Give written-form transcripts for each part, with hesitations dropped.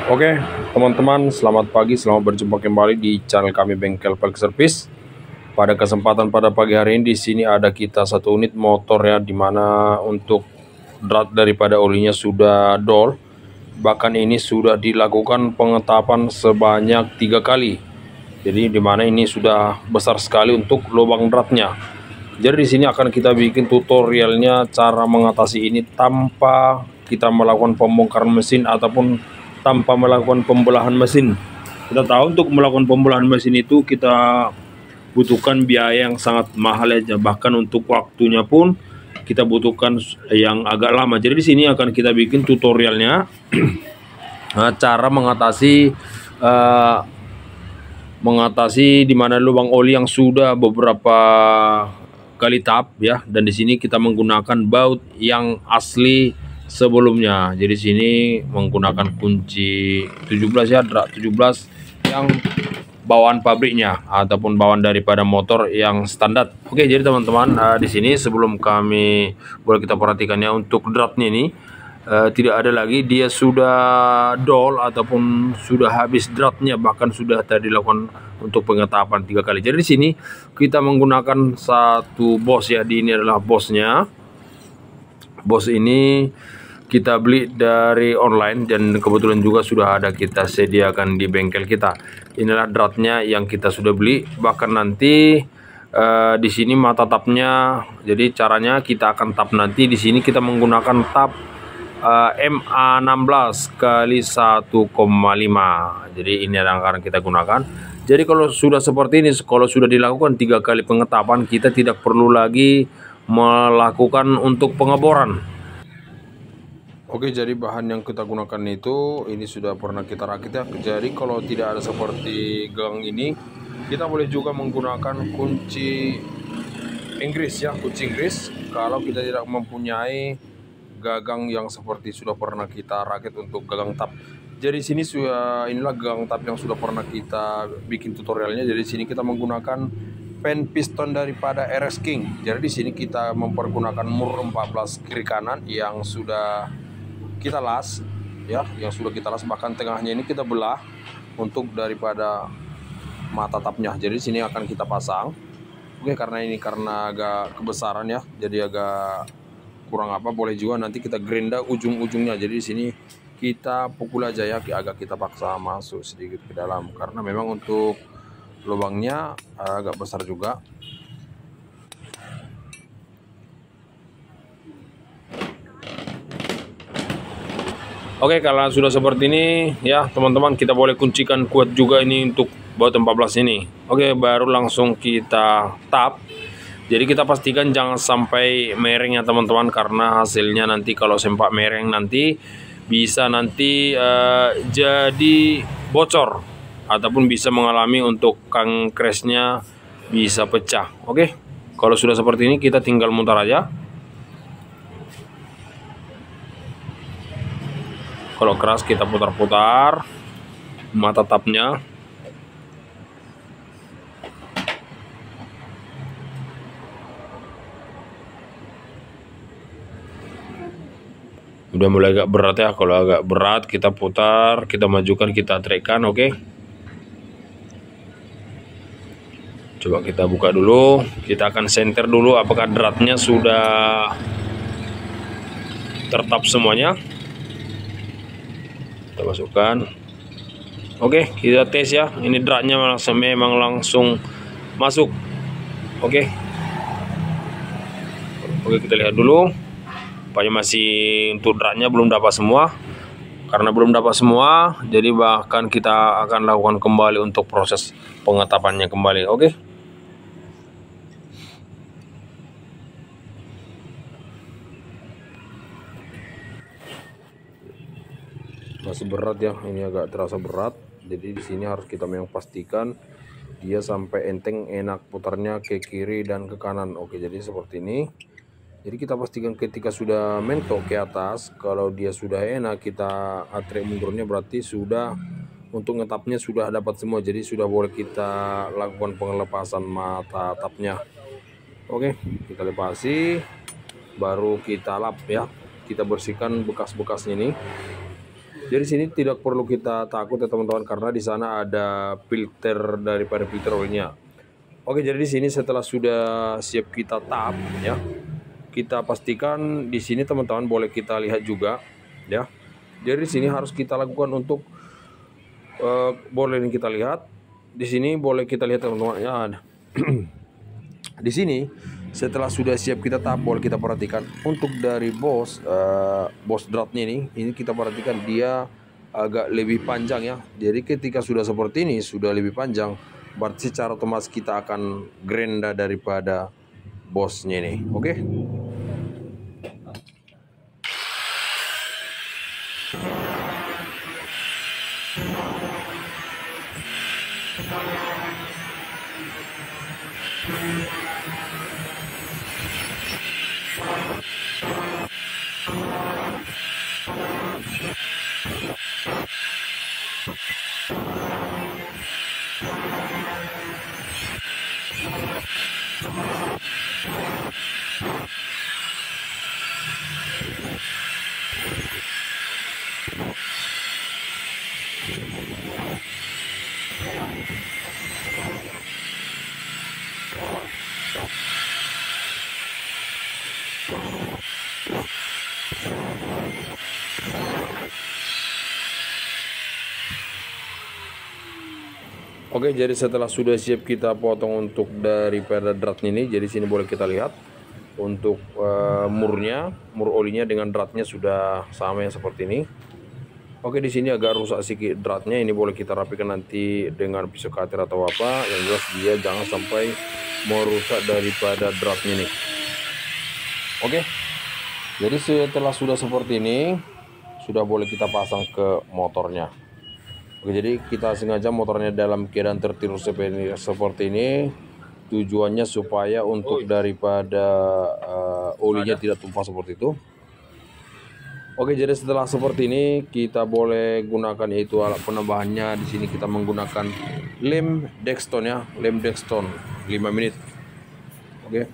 Oke, teman-teman, selamat pagi, selamat berjumpa kembali di channel kami Bengkel Pelek Service. Pada kesempatan pada pagi hari ini di sini ada kita satu unit motor ya, dimana untuk drat daripada olinya sudah dol. Bahkan ini sudah dilakukan pengetapan sebanyak 3 kali. Jadi dimana ini sudah besar sekali untuk lubang dratnya. Jadi di sini akan kita bikin tutorialnya cara mengatasi ini tanpa kita melakukan pembongkaran mesin ataupun tanpa melakukan pembelahan mesin. Kita tahu untuk melakukan pembelahan mesin itu kita butuhkan biaya yang sangat mahal aja, bahkan untuk waktunya pun kita butuhkan yang agak lama. Jadi di sini akan kita bikin tutorialnya cara mengatasi di mana lubang oli yang sudah beberapa kali tap ya, dan di sini kita menggunakan baut yang asli sebelumnya. Jadi sini menggunakan kunci 17 ya, drak 17 yang bawaan pabriknya ataupun bawaan daripada motor yang standar. Oke, jadi teman-teman, di sini sebelum kami boleh kita perhatikannya untuk dratnya ini tidak ada lagi, dia sudah dol ataupun sudah habis dratnya, bahkan sudah tadi dilakukan untuk pengetapan 3 kali. Jadi di sini kita menggunakan satu bos ya, ini adalah bosnya. Bos ini kita beli dari online dan kebetulan juga sudah ada kita sediakan di bengkel kita. Inilah dratnya yang kita sudah beli. Bahkan nanti di sini mata tapnya. Jadi caranya kita akan tap nanti di sini kita menggunakan tap MA16 kali 1,5. Jadi ini yang akan kita gunakan. Jadi kalau sudah seperti ini, kalau sudah dilakukan 3 kali pengetapan, kita tidak perlu lagi melakukan untuk pengeboran. Oke, jadi bahan yang kita gunakan itu ini sudah pernah kita rakit ya. Jadi kalau tidak ada seperti gang ini, kita boleh juga menggunakan kunci Inggris ya, kunci Inggris. Kalau kita tidak mempunyai gagang yang seperti sudah pernah kita rakit untuk gagang tap. Jadi sini sudah, inilah gagang tap yang sudah pernah kita bikin tutorialnya. Jadi sini kita menggunakan pen piston daripada RS King. Jadi di sini kita mempergunakan mur 14 kiri kanan yang sudah kita las ya, bahkan tengahnya ini kita belah untuk daripada mata tapnya. Jadi sini akan kita pasang. Oke, karena agak kebesaran ya, jadi agak kurang boleh juga nanti kita gerinda ujung-ujungnya. Jadi di sini kita pukul aja ya, agak kita paksa masuk sedikit ke dalam karena memang untuk lubangnya agak besar juga. Oke, kalau sudah seperti ini ya teman-teman, kita boleh kuncikan kuat juga ini untuk baut 14 ini. Oke, baru langsung kita tap. Jadi kita pastikan jangan sampai mereng ya teman-teman, karena hasilnya nanti kalau sempak mereng nanti bisa jadi bocor ataupun bisa mengalami untuk crash-nya bisa pecah. Oke, kalau sudah seperti ini kita tinggal mutar aja. Kalau keras kita putar-putar mata tapnya. Udah mulai agak berat ya, kalau agak berat kita putar, kita majukan, kita trekkan. Oke, coba kita buka dulu, kita akan senter dulu apakah dratnya sudah tertap semuanya. Kita masukkan. Oke, kita tes ya, ini dratnya memang langsung masuk. Oke, kita lihat dulu. Apanya masih untuk dratnya belum dapat semua. Karena belum dapat semua, jadi bahkan kita akan lakukan kembali untuk proses pengetapannya kembali. Oke, masih berat ya, ini agak terasa berat. Jadi di sini harus kita memang pastikan dia sampai enteng, enak putarnya ke kiri dan ke kanan. Oke, jadi seperti ini. Jadi kita pastikan ketika sudah mentok ke atas, kalau dia sudah enak, kita atrek mundurnya berarti sudah untuk ngetapnya sudah dapat semua. Jadi sudah boleh kita lakukan pengelepasan mata tapnya. Oke, kita lepasi, baru kita lap ya. Kita bersihkan bekas-bekasnya ini. Jadi sini tidak perlu kita takut ya teman-teman, karena di sana ada filter daripada filter olinya. Oke, jadi di sini setelah sudah siap kita tap ya, kita pastikan di sini teman-teman boleh kita lihat juga ya. Jadi di sini harus kita lakukan untuk boleh kita lihat di sini, boleh kita lihat teman-teman ya. Di sini setelah sudah siap kita tap, boleh kita perhatikan untuk dari bos dratnya ini kita perhatikan dia agak lebih panjang ya. Jadi ketika sudah seperti ini, sudah lebih panjang, berarti secara otomatis kita akan gerinda daripada bosnya ini. Oke. Oke, jadi setelah sudah siap kita potong untuk daripada dratnya ini, jadi sini boleh kita lihat untuk mur olinya dengan dratnya sudah sama yang seperti ini. Oke, di sini agak rusak sedikit dratnya, ini boleh kita rapikan nanti dengan pisau cutter atau apa. Yang jelas dia jangan sampai merusak daripada dratnya ini. Oke, jadi setelah sudah seperti ini, sudah boleh kita pasang ke motornya. Oke, jadi kita sengaja motornya dalam keadaan tertidur seperti ini, tujuannya supaya untuk daripada olinya tidak tumpah seperti itu. Oke, jadi setelah seperti ini kita boleh gunakan, yaitu alat penambahannya. Di sini kita menggunakan lem Dexton ya, lem Dexton 5 menit. Oke.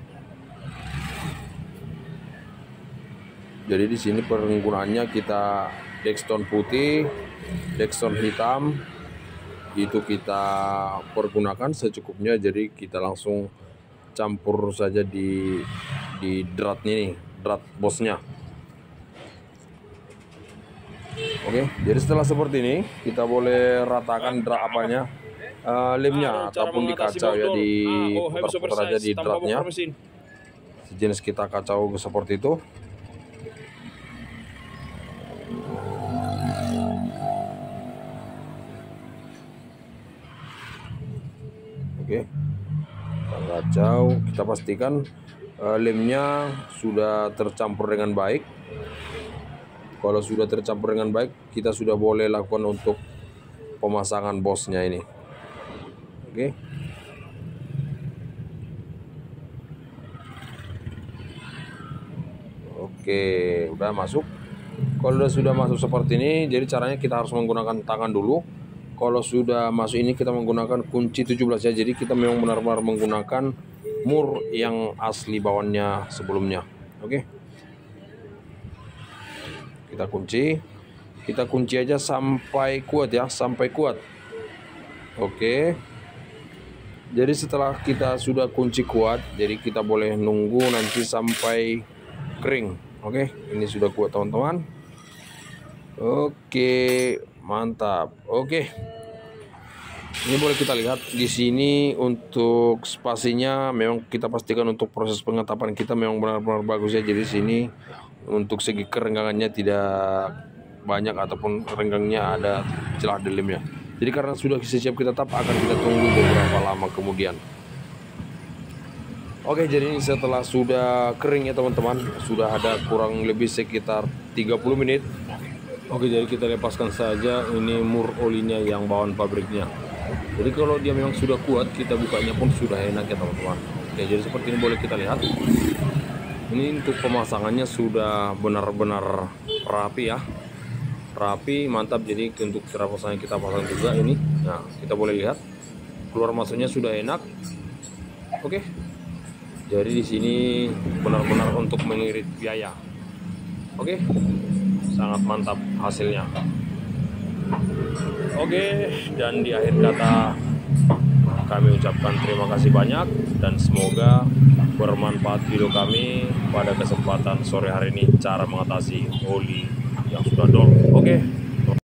Jadi di sini penggunaannya kita Dexton putih, Dexton hitam itu kita pergunakan secukupnya. Jadi kita langsung campur saja di dratnya nih, drat bosnya. Oke, jadi setelah seperti ini kita boleh ratakan drat apanya, lemnya ataupun di kacau ya, di putar-putar aja di dratnya. Sejenis kita kacau seperti itu. Oke, kita kacau, kita pastikan lemnya sudah tercampur dengan baik. Kalau sudah tercampur dengan baik, kita sudah boleh lakukan untuk pemasangan bosnya ini. Oke. Oke, udah masuk. Kalau sudah masuk seperti ini, jadi caranya kita harus menggunakan tangan dulu. Kalau sudah masuk ini, kita menggunakan kunci 17 ya. Jadi kita memang benar-benar menggunakan mur yang asli bawannya sebelumnya. Oke. Kita kunci aja sampai kuat ya, sampai kuat. Oke. Jadi setelah kita sudah kunci kuat, jadi kita boleh nunggu nanti sampai kering. Oke, ini sudah kuat teman-teman. Oke, mantap. Oke. Ini boleh kita lihat di sini untuk spasinya memang kita pastikan untuk proses pengetapan kita memang benar-benar bagus ya. Jadi sini untuk segi kerenggangannya tidak banyak ataupun renggangnya ada celah dalamnya. Jadi karena sudah siap kita tap, akan kita tunggu beberapa lama kemudian. Oke, jadi ini setelah sudah kering ya teman-teman, sudah ada kurang lebih sekitar 30 menit. Oke, jadi kita lepaskan saja ini mur olinya yang bawaan pabriknya. Jadi kalau dia memang sudah kuat, kita bukanya pun sudah enak ya teman-teman. Oke, jadi seperti ini boleh kita lihat. Ini untuk pemasangannya sudah benar-benar rapi ya, rapi, mantap. Jadi untuk cara pasangnya kita pasang juga ini. Nah, kita boleh lihat keluar masuknya sudah enak. Oke, jadi di sini benar-benar untuk mengirit biaya. Oke, sangat mantap hasilnya. Oke, dan di akhir kata kami ucapkan terima kasih banyak dan semoga bermanfaat video kami pada kesempatan sore hari ini, cara mengatasi oli yang sudah dol. Oke.